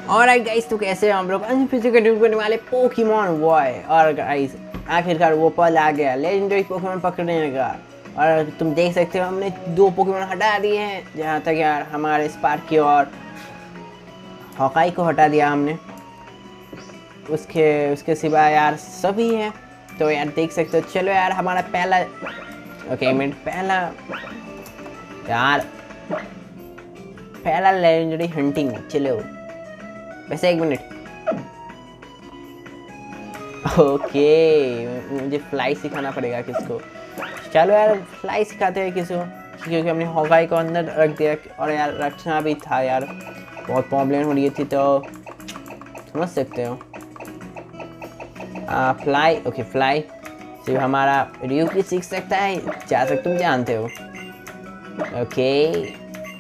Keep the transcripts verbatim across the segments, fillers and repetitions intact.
और गाइस तो कैसे हम लोग आज फिर से कंटिन्यू करने वाले पोकेमॉन वॉय। और गाइस आखिरकार वो पल आ गया लेजेंडरी पोकेमॉन पकड़ने का। और तुम देख सकते हो हमने दो पोकेमॉन हटा दिए हैं, जहाँ तक यार हमारे स्पार्की और हॉकाई को हटा दिया हमने। उसके उसके सिवा यार सभी हैं, तो यार देख सकते हो। चलो यार हमारा पहला ओके मिनट पहला यार पहला लेजेंडरी हंटिंग। चलो वैसे एक मिनट ओके मुझे फ्लाई सिखाना पड़ेगा किसको। चलो यार फ्लाई सिखाते हैं किसी को, क्योंकि हमने हॉकाई को अंदर रख दिया और यार रखना भी था यार, बहुत प्रॉब्लम हो रही थी, तो समझ सकते हो। आ, फ्लाई ओके फ्लाई सिर्फ हमारा रिव्यू भी सीख सकता है, जहाँ तक तुम जानते हो। ओके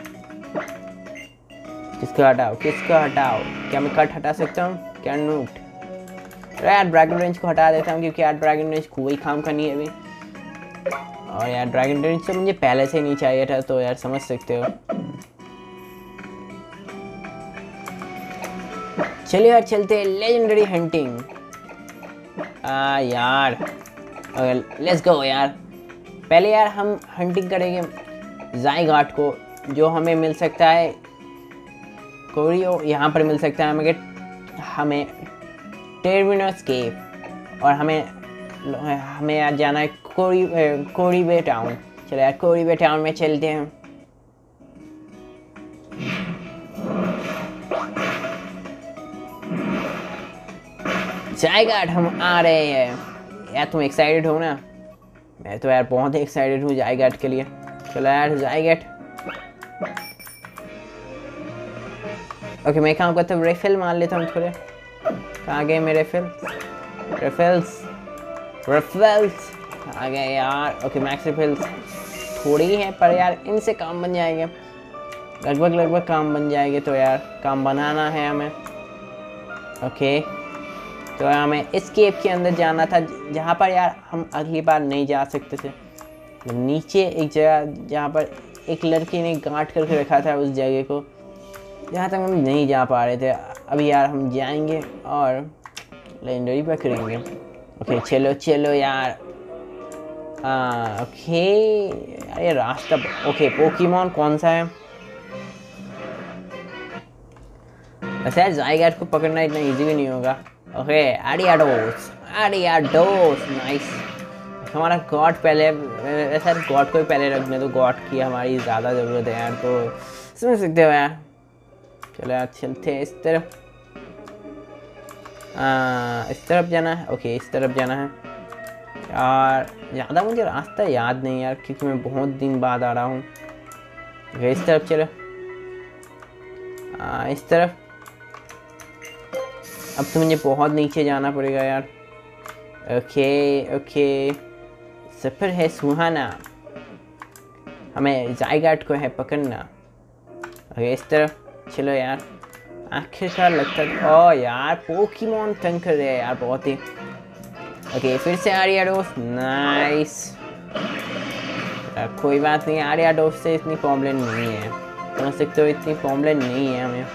किसको हटाओ किसको हटाओ, क्या मैं कट हटा सकता हूँ? क्या नोट? तो यार ड्रैगन रेंज को हटा देता हूँ, क्योंकि यार ड्रैगन रेंज कोई काम का नहीं है अभी। और यार ड्रैगन रेंज तो मुझे पहले से ही नहीं चाहिए था, तो यार समझ सकते हो। चलिए यार चलते हैं लेजेंडरी हंटिंग। आ यार लेट्स गो यार। पहले यार हम हंटिंग करेंगे ज़ाइगाट को, जो हमें मिल सकता है कोरियो, यहाँ पर मिल सकता है हमें हमें टेर्मिनस केव। और हमें हमें यार जाना है कोरी कोरीबे टाउन। चलो यार कोरीबे टाउन में चलते हैं। ज़ाइगाट हम आ रहे हैं यार, तुम एक्साइटेड हो ना? मैं तो यार बहुत ही एक्साइटेड हूँ ज़ाइगाट के लिए। चलो यार ज़ाइगाट ओके मैं काम करता हूँ, रेफिल मान लेता हूँ थोड़े। कहाँ गए मेरे रेफिल? रेफिल्स रेफिल्स आ गए यार। ओके मैक्स रेफिल्स थोड़ी ही है, पर यार इनसे काम बन जाएंगे, लगभग लगभग काम बन जाएंगे। तो यार काम बनाना है हमें। ओके तो यार हमें इस केव के अंदर जाना था, जहाँ पर यार हम अगली बार नहीं जा सकते थे। नीचे एक जगह जहाँ पर एक लड़की ने गांठ करके रखा था, उस जगह को जहाँ तक हम नहीं जा पा रहे थे। अभी यार हम जाएंगे और लेजेंडरी पकड़ेंगे। ओके चलो चलो यार। आ, ओके यार ये रास्ता ओके पोकेमॉन कौन सा है? वैसे यार ज़ाइगाट को पकड़ना इतना इजी भी नहीं होगा। Okay Ariados Ariados nice. हमारा गॉड पहले, वैसे यार गॉड को ही पहले रखने दो, गॉड की हमारी ज़्यादा ज़रूरत है यार, तो समझ सकते हो यार। चलो यार चलते हैं इस तरफ। आ, इस तरफ जाना है। ओके इस तरफ जाना है यार। ज़्यादा मुझे रास्ता याद नहीं यार, क्योंकि मैं बहुत दिन बाद आ रहा हूँ। ओके इस तरफ चलो। आ, इस तरफ। अब तो मुझे बहुत नीचे जाना पड़ेगा यार। ओके ओके सफ़र है सुहाना, हमें ज़ाइगाट को है पकड़ना। ओके इस तरफ चलो यार। आखिरकार लगता है ओ यार पोकेमॉन तंग कर रहे हैं यार बहुत ही। ओके फिर से आरियाडोस नाइस। कोई बात नहीं, आरियाडोस से इतनी प्रॉब्लम नहीं है, समझ सकते हो, इतनी प्रॉब्लम नहीं है हमें।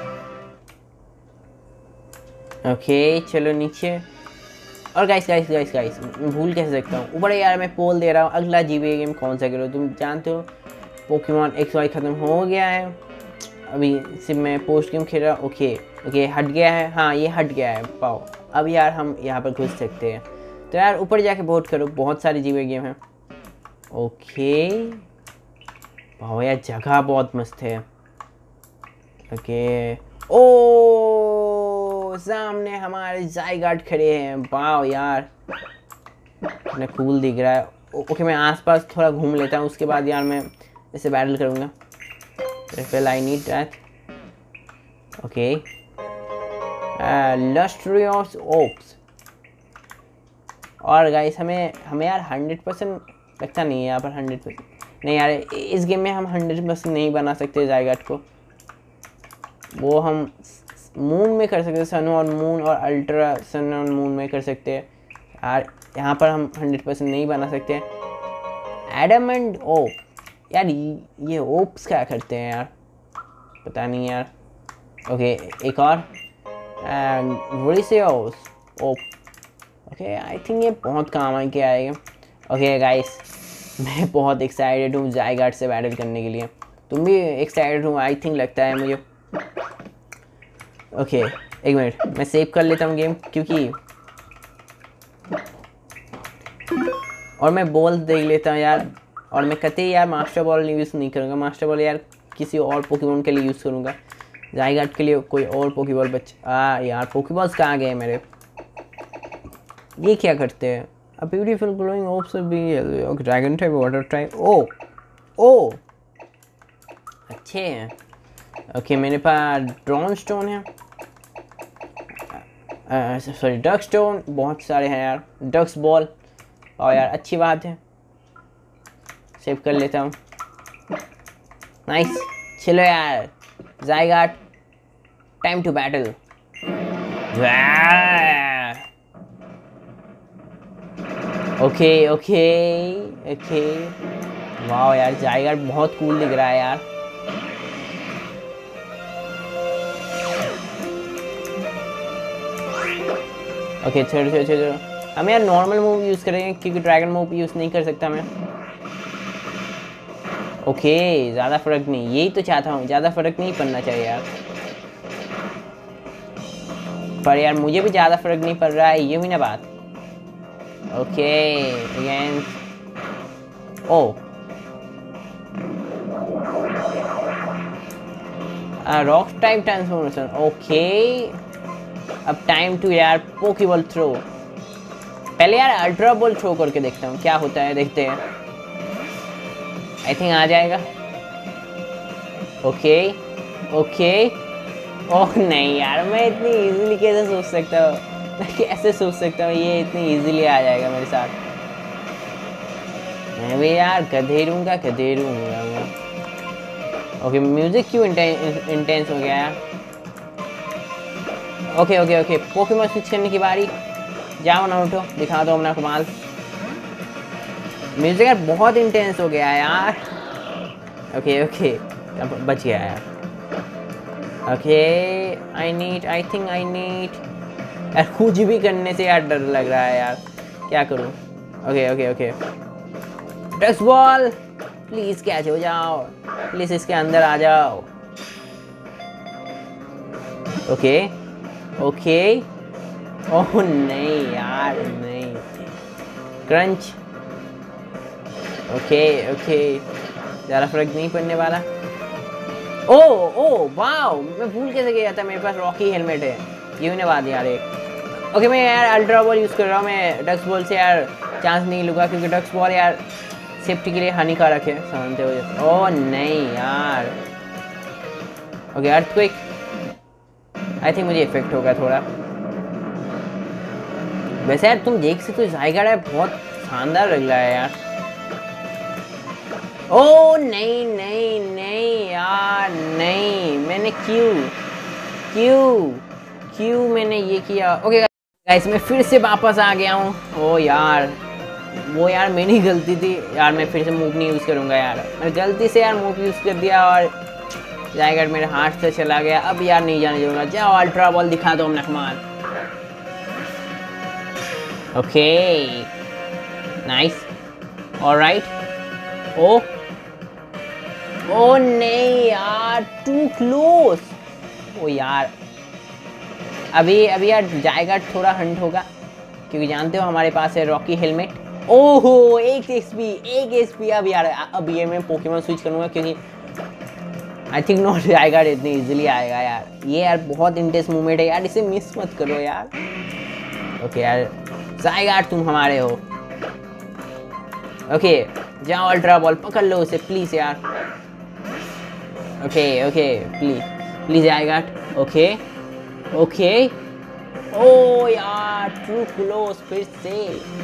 ओके चलो नीचे। और गाइस गाइस गाइस गाइस मैं भूल कैसे सकता हूँ, ऊपर यार मैं पोल दे रहा हूँ अगला जीबी गेम कौन सा करो। तुम जानते हो पोकेमॉन एक्स वाई ख़त्म हो गया है, अभी सिर्फ मैं पोस्ट गेम खेल रहा हूँ। ओके ओके हट गया है, हाँ ये हट गया है पाओ। अब यार हम यहाँ पर घुस सकते हैं, तो यार ऊपर जाके वोट करो, बहुत सारी जीवे गेम हैं। ओके पाओ यार जगह बहुत मस्त है। ओके ओ सामने हमारे ज़ाइगाट खड़े हैं, वाओ यार कितना कूल दिख रहा है। ओके मैं आसपास थोड़ा घूम लेता हूँ, उसके बाद यार मैं इसे बैटल करूँगा। Refill I need that. Okay. Uh, lustrous oaks. और गाइस हमें हमें यार हंड्रेड परसेंट लगता नहीं है यहाँ पर हंड्रेड परसेंट नहीं यार, इस गेम में हम हंड्रेड परसेंट नहीं बना सकते ज़ाइगाट को। वो हम मून में कर सकते हैं, सन और मून और अल्ट्रा सन और मून में कर सकते हैं यार। यहाँ पर हम हंड्रेड परसेंट नहीं बना सकते। एडमंड ओप यार, ये ओप्स क्या करते हैं यार, पता नहीं यार। ओके एक और वोरिसियोस ओ ओके आई थिंक ये बहुत काम आ के आएगा। ओके गाइस मैं बहुत एक्साइटेड हूँ ज़ायगार्ड से बैटल करने के लिए। तुम भी एक्साइटेड हो आई थिंक लगता है मुझे। ओके एक मिनट मैं सेव कर लेता हूँ गेम क्योंकि और मैं बॉल देख लेता हूँ यार। और मैं कतई यार मास्टर बॉल यूज़ नहीं करूँगा। मास्टर बॉल यार किसी और पोकेमोन के लिए यूज़ करूँगा। ज़ायगार्ड के लिए कोई और पोकेबॉल बच्चे आ यार पोकेबॉल्स कहाँ गए मेरे। ये क्या करते हैं? A beautiful glowing orbs be dragon type water type. Oh oh अच्छे हैं। ओके मेरे पास ड्रॉन स्टोन है, सॉरी डक स्टोन बहुत सारे हैं यार। डक्स बॉल और यार अच्छी बात है सेव कर लेता हूँ। नाइस चलो यार Zygarde time to battle. Okay okay okay वाह यार ज़ायगार्ड बहुत कूल दिख रहा है यार। ओके छोड़ो छोड़ो छोड़ो हम यार नॉर्मल मूव यूज़ करेंगे क्योंकि ड्रैगन मूव यूज़ नहीं कर सकता मैं। ओके ज़्यादा फर्क नहीं, यही तो चाहता हूँ ज़्यादा फर्क नहीं पड़ना चाहिए यार। पर यार मुझे भी ज़्यादा फर्क नहीं पड़ रहा है, ये हुई ना बात। Okay again oh rock type transformation. Okay अब टाइम टू यार पोकेबॉल थ्रो। पहले यार अल्ट्रा बॉल थ्रो करके देखता हूँ क्या होता है, देखते हैं। आई थिंक आ जाएगा। ओके ओके ओह नहीं यार मैं इतनी इजीली कैसे सोच सकता हूँ, मैं कैसे सोच सकता हूँ ये इतनी इजीली आ जाएगा मेरे साथ। मैं भी यार गधेरूंगा गधेरूंगा। ओके म्यूजिक क्यों इंटेंस हो गया यार। Okay okay okay pokemon switch करने की बारी। जाओ नारुतो दिखा दो अपना कमाल। म्यूजिक यार बहुत इंटेंस हो गया है यार। ओके ओके अब बच गया यार। Okay I need I think I need यार कुछ भी करने से यार डर लग रहा है यार, क्या करूं। Okay okay okay ducks ball please catch हो जाओ, प्लीज इसके अंदर आ जाओ। ओके ओके ओह नहीं यार नहीं क्रंच। ओके ओके ज़्यादा फर्क नहीं पड़ने वाला। ओ ओ वाओ मैं भूल कैसे गया था मेरे पास रॉकी हेलमेट है, ये मैंने बात यार एक। ओके मैं यार अल्ट्रा बॉल यूज़ कर रहा हूँ। मैं डक्स बॉल से यार चांस नहीं लूँगा क्योंकि डक्स बॉल यार सेफ्टी के लिए हानिकारक है समझते हो। ओह नहीं यार। ओके अर्थक्वेक आई थिंक मुझे इफेक्ट होगा थोड़ा। वैसे यार तुम देख सकते हो ज़ायगार्ड है बहुत शानदार लग रहा है यार। ओ नहीं नहीं नहीं यार नहीं मैंने क्यों क्यों क्यों मैंने ये किया। ओके गाइस मैं फिर से वापस आ गया हूँ। ओ यार वो यार मेरी गलती थी यार, मैं फिर से मूव नहीं यूज़ करूँगा यार। मैंने गलती से यार मूव यूज़ कर दिया और ज़ायगार्ड मेरे हाथ से चला गया। अब यार नहीं जाने दूंगा। जाओ अल्ट्रा बॉल दिखा दो अपना कमाल। Okay nice alright. Oh oh नहीं यार टू क्लोज। ओ यार अभी अभी यार ज़ायगार्ड थोड़ा हंट होगा क्योंकि जानते हो हमारे पास है रॉकी हेलमेट। ओहो एक एचपी एक एचपी। अब यार अब ये मैं पोकेमॉन स्विच करूँगा क्योंकि आई थिंक नॉट ज़ायगार्ड इतनी इजीली आएगा यार। ये यार बहुत इंटेंस मूवमेंट है यार, इसे मिस मत करो यार। ओके यार ज़ायगार्ड तुम हमारे हो। ओके जाओ अल्ट्रा बॉल पकड़ लो उसे प्लीज़ यार। Okay okay please please Zygarde. Okay okay oh यार टू क्लोज फिर से।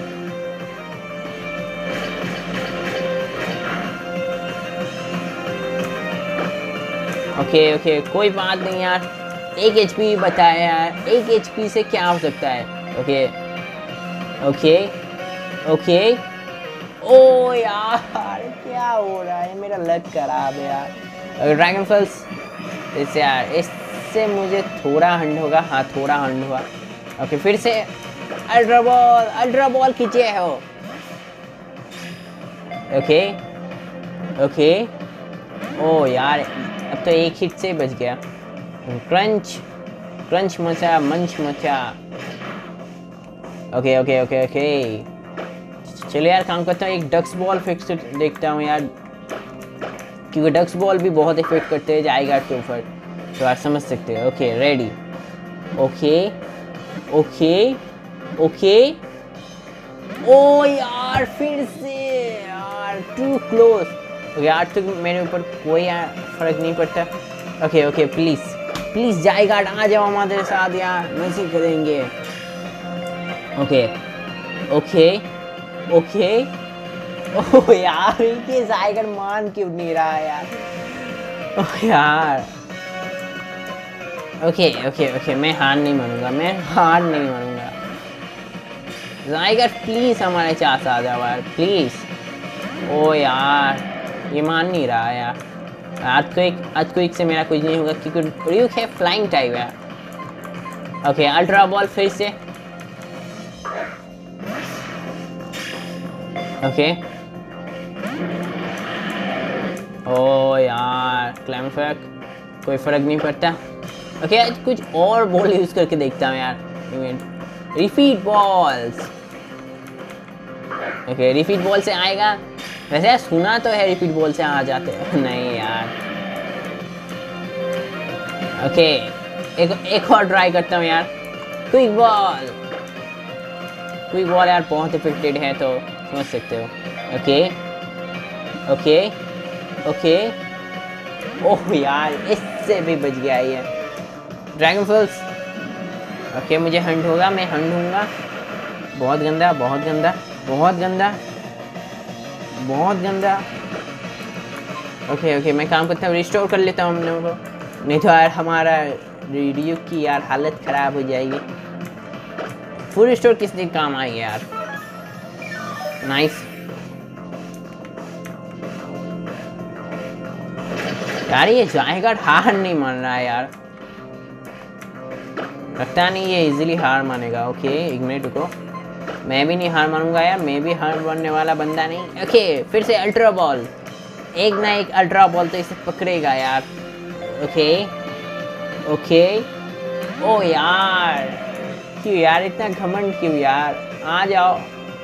ओके ओके कोई बात नहीं यार, एक एचपी बताया यार, एक एचपी से क्या हो सकता है। ओके ओके ओके ओ यार क्या हो रहा है, मेरा लक खराब है यार। ड्रैगन फॉल्स इस यार इस से मुझे थोड़ा हंड होगा। हाँ थोड़ा हंड हुआ। ओके फिर से अल्ट्रा बॉल, अल्ट्रा बॉल खींचे हो। ओके ओके ओ यार अब तो एक हिट से बच गया। क्रंच क्रंच मचा, मंच मचा। ओके ओके ओके ओके चलो यार काम करता हूँ, एक डक्स बॉल फिक्स देखता हूँ यार, क्योंकि डक्स बॉल भी बहुत इफेक्ट करते हैं जाएगा के ऊपर, तो आप समझ सकते हो। Okay ready. Okay okay okay oh यार फिर से यार टू क्लोज। ओके आज तक मेरे ऊपर कोई फर्क नहीं पड़ता। ओके ओके प्लीज प्लीज जाएगा, आ जाओ हमारे साथ यार, मजे करेंगे। ओके ओके ओके ओह यार ये जायगर मान क्यों नहीं रहा यार। ओह यार ओके ओके ओके मैं हार नहीं मानूंगा, मैं हार नहीं मानूंगा। जायगर प्लीज हमारे साथ आ जाओ यार प्लीज। ओ यार ये मान नहीं रहा यार। आज को एक आज को एक से मेरा कुछ नहीं होगा क्योंकि रियुक है फ्लाइंग टाइप है। ओके अल्ट्रा बॉल फिर से। ओके ओ यार क्लैम फैक कोई फर्क नहीं पड़ता। ओके आज कुछ और बॉल यूज करके देखता हूँ यार। Event repeat balls. Okay repeat ball से आएगा, वैसे यार सुना तो है रिपीट बॉल से आ जाते हैं। नहीं यार। ओके एक एक और ट्राई करता हूँ यार। क्विक बॉल क्विक बॉल यार बहुत इफेक्टेड है तो समझ सकते हो। ओके ओके ओके ओह यार इससे भी बच गया ये ड्रैगन फॉल्स। ओके मुझे हंड होगा, मैं हंड हूँगा। बहुत गंदा बहुत गंदा बहुत गंदा बहुत गंदा। ओके ओके मैं काम करता हूँ, रिस्टोर कर लेता हूँ हम लोगों को, नहीं तो यार हमारा रिव्यू की यार हालत ख़राब हो जाएगी। फुल रिस्टोर किस दिन काम आएगी यार। नाइस यार ये जाएगा हार नहीं मान रहा है यार, लगता नहीं ये इजीली हार मानेगा। ओके एक मिनट रुको, मैं भी नहीं हार मानूंगा यार, मैं भी हार मानने वाला बंदा नहीं। ओके फिर से अल्ट्रा बॉल, एक ना एक अल्ट्रा बॉल तो इसे पकड़ेगा यार। ओके ओके ओ यार क्यों यार इतना घमंड क्यों यार, आ जाओ।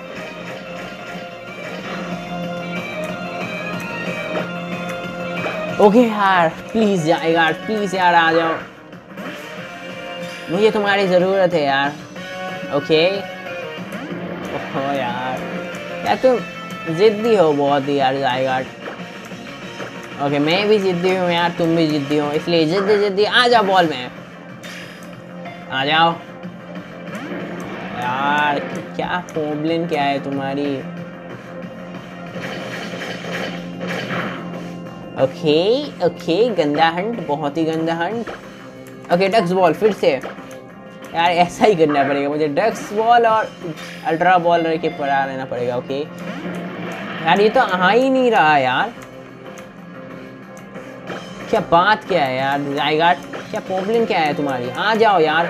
ओके यार प्लीज जाएगा प्लीज यार आ जाओ, मुझे तुम्हारी ज़रूरत है यार। ओके ओह यार यार तुम जिद्दी हो बहुत ही यार जाएगा। ओके मैं भी जिद्दी हूँ यार, तुम भी जिद्दी हो, इसलिए जिद्दी जिद्दी आ जाओ बॉल में आ जाओ यार। क्या प्रॉब्लम क्या है तुम्हारी। ओके ओके गंदा हंट, बहुत ही गंदा हंट। ओके डक्स बॉल फिर से यार, ऐसा ही करना पड़ेगा मुझे, डक्स बॉल और अल्ट्रा बॉल रह के पड़ा रहना पड़ेगा। ओके यार ये तो आ ही नहीं रहा यार, क्या बात क्या है यार जायगाट, क्या प्रॉब्लम क्या है तुम्हारी, आ जाओ यार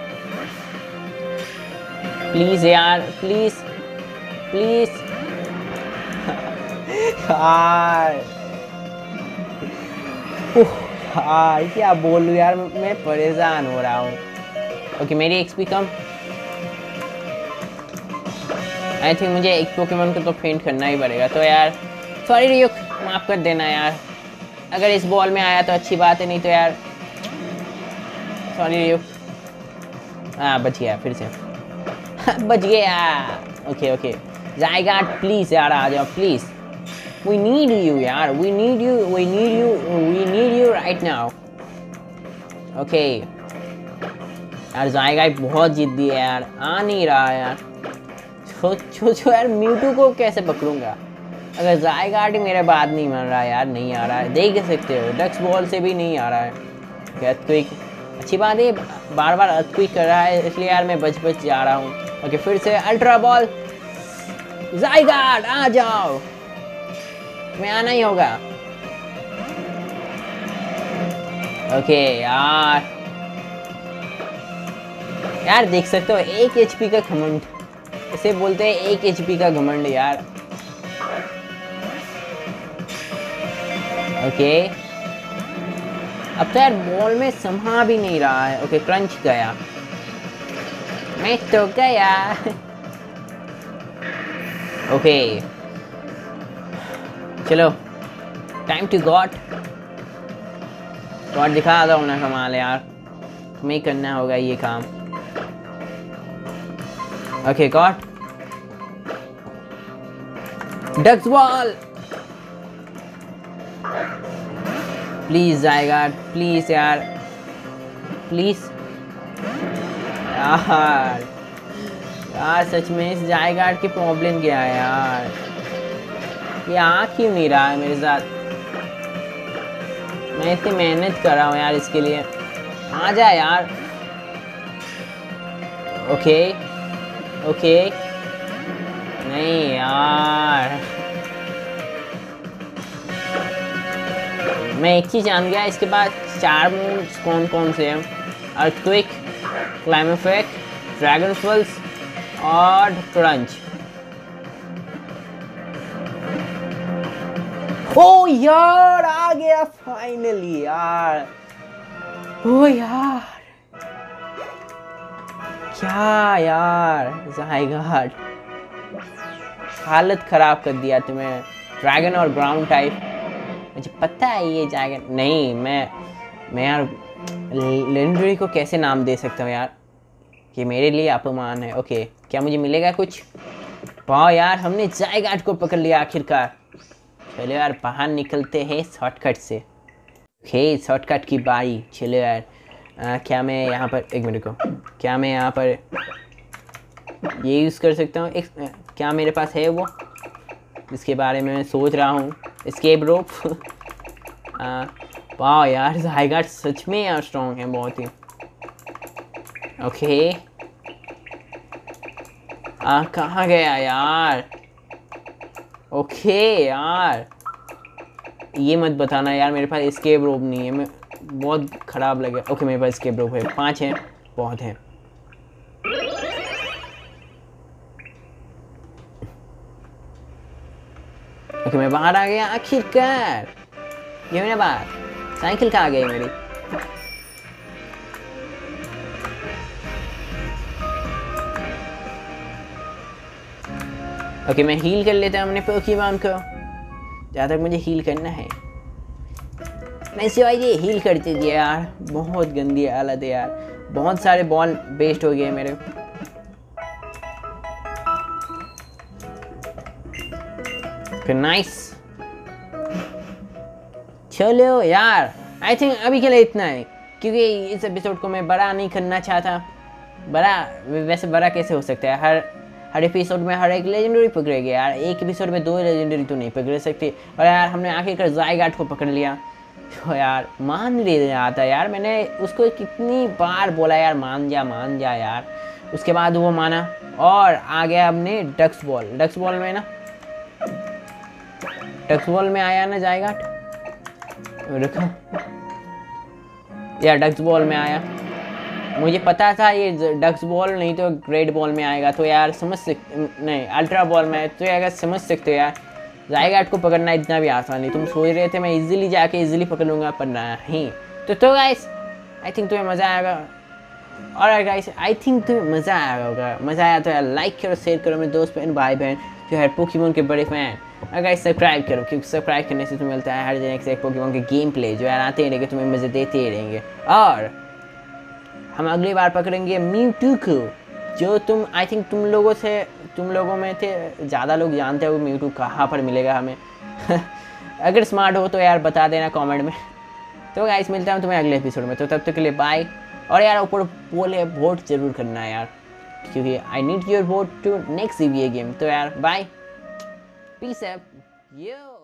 प्लीज यार प्लीज प्लीज यार। यार क्या बोलूं यार, मैं परेशान हो रहा हूँ। ओके मेरी एक्सपी कम, आई थिंक मुझे एक पोकेमॉन को तो फेंट करना ही पड़ेगा। तो यार सॉरी रियुक, माफ कर देना यार, अगर इस बॉल में आया तो अच्छी बात है, नहीं तो यार सॉरी रियुक। हाँ बच गया फिर से बच गया। ओके ओके जायगाट प्लीज यार आ जाओ प्लीज, वी नीड यू यार, we need you we need you we need you right now. Okay यार जायगाट बहुत जिद्दी है यार, आ नहीं रहा यार। छो छो छो यार म्यूटू को कैसे पकड़ूंगा अगर जायगाट ही मेरे बात नहीं मान रहा यार, नहीं आ रहा है, देख सकते हो डक्स बॉल से भी नहीं आ रहा है। अर्थक्वेक अच्छी बात है, बार बार अर्थक्वेक कर रहा है इसलिए यार मैं बच बच जा रहा हूँ। ओके फिर से अल्ट्रा बॉल, जायगाट आ जाओ, मैं आना ही होगा। ओके यार यार देख सकते हो एक एचपी का घमंड, इसे बोलते हैं एक एचपी का घमंड यार। ओके अब तो यार बॉल में संभा भी नहीं रहा है। ओके क्रंच गया, मैं तो गया। ओके चलो टाइम टू गॉड। गॉड दिखा दो ना कमाल यार, तुम्हें करना होगा ये काम। Okay god ducks ball please जाएगा, प्लीज यार प्लीज यार। यार सच में इस जायगार्ड की प्रॉब्लम क्या है यार, ये आ क्यों नहीं रहा है मेरे साथ। मैं इतनी मेहनत कर रहा हूँ यार इसके लिए, आ जा यार। ओके ओके नहीं यार, मैं एक चीज जान गया इसके बाद चार मूव्स कौन कौन से हैं, अर्थक्वेक, क्लाइमेफेक, ड्रैगन फॉल्स और क्रंच। ओ यार आ गया फाइनली यार। ओ यार क्या यार जायगार्ड, हालत खराब कर दिया तुम्हें। ड्रैगन और ग्राउंड टाइप, मुझे पता है ये जाएगा नहीं। मैं मैं यार लेजेंडरी को कैसे नाम दे सकता हूँ यार, ये मेरे लिए अपमान है। ओके क्या मुझे मिलेगा कुछ? वाह यार हमने जायगार्ड को पकड़ लिया आखिरकार। चलो यार बाहर निकलते हैं शॉर्टकट से। ओके शॉर्टकट की बारी। चलो यार आ, क्या मैं यहाँ पर एक मिनट को, क्या मैं यहाँ पर ये यूज़ कर सकता हूँ? एक क्या मेरे पास है वो जिसके बारे में मैं सोच रहा हूँ? Escape rope. वाह यार जायगार्ड सच में यार स्ट्रॉन्ग है बहुत ही। ओके आ कहाँ गया यार? ओके यार ये मत बताना यार मेरे पास एस्केप रोप नहीं है, मैं बहुत ख़राब लगे। ओके मेरे पास एस्केप रोप है, पांच हैं, बहुत हैं। ओके मैं बाहर आ गया आखिरकार। ये मेरा बात साइकिल कहाँ गई मेरी? ओके मैं हील कर लेता हूँ अपने पोकेमॉन को, जहाँ तक मुझे हील करना है। मैं सिवाय ये हील करते दिया यार, बहुत गंदी हालत है यार, बहुत सारे बॉल वेस्ट हो गए मेरे। फिर नाइस। चलो यार आई थिंक अभी के लिए इतना है, क्योंकि इस एपिसोड को मैं बड़ा नहीं करना चाहता। बड़ा वैसे बड़ा कैसे हो सकता है, हर हर एपिसोड में हर एक लेजेंडरी पकड़ेगी यार, एक एपिसोड में दो लेजेंडरी तो नहीं पकड़ सकती। और यार हमने आखिरकार जायगार्ड को पकड़ लिया। तो यार मान ले रहा था यार, मैंने उसको कितनी बार बोला यार मान जा मान जा यार, उसके बाद वो माना और आ गया हमने डक्स बॉल। डक्स बॉल में ना डक्स बॉल में आया ना जायगार्ड, रुको यार डक्स बॉल में आया। मुझे पता था ये डक्स बॉल नहीं तो ग्रेट बॉल में आएगा, तो यार समझ सकते नहीं अल्ट्रा बॉल में, तो अगर समझ सकते हो यार जायगार्ड को पकड़ना इतना भी आसान नहीं। तुम सोच रहे थे मैं इजीली जाके इजीली पकड़ लूँगा, पर नहीं। तो तो गाइस आई थिंक तुम्हें मज़ा आएगा, और गाइस आई थिंक तुम्हें मज़ा आया होगा। मज़ा आया तो यार लाइक करो, शेयर करो मेरे दोस्त बहन भाई बहन जो है पोकेमॉन के बड़े फैन। और गाइस सब्सक्राइब करो, क्योंकि सब्सक्राइब करने से तुम्हें मिलता है हर दिन एक पोकेमॉन के गेम प्ले जो यार आते ही रहेंगे, तुम्हें मज़े देते ही रहेंगे। और हम अगली बार पकड़ेंगे म्यूटू को, जो तुम आई थिंक तुम लोगों से तुम लोगों में थे ज़्यादा लोग जानते हो म्यूटू कहाँ पर मिलेगा हमें। अगर स्मार्ट हो तो यार बता देना कमेंट में। तो गाइस मिलता हूँ तुम्हें अगले एपिसोड में, तो तब तक के लिए बाय। और यार ऊपर बोले वोट जरूर करना है यार, क्योंकि I need your vote to next EVA game. तो यार बाय, पीस अप यो।